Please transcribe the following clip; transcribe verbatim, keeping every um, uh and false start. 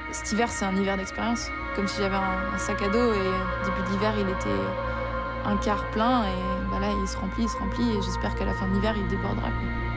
Cet hiver, c'est un hiver d'expérience. Comme si j'avais un, un sac à dos et début d'hiver, il était un quart plein et bah là, il se remplit, il se remplit et j'espère qu'à la fin de l'hiver, il débordera, quoi.